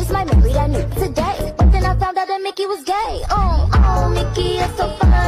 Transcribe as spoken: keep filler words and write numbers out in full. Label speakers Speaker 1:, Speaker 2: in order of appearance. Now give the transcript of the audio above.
Speaker 1: just might marry that nigga today. But then I found out that Mickey was gay. Oh, oh, Mickey, you're so fine.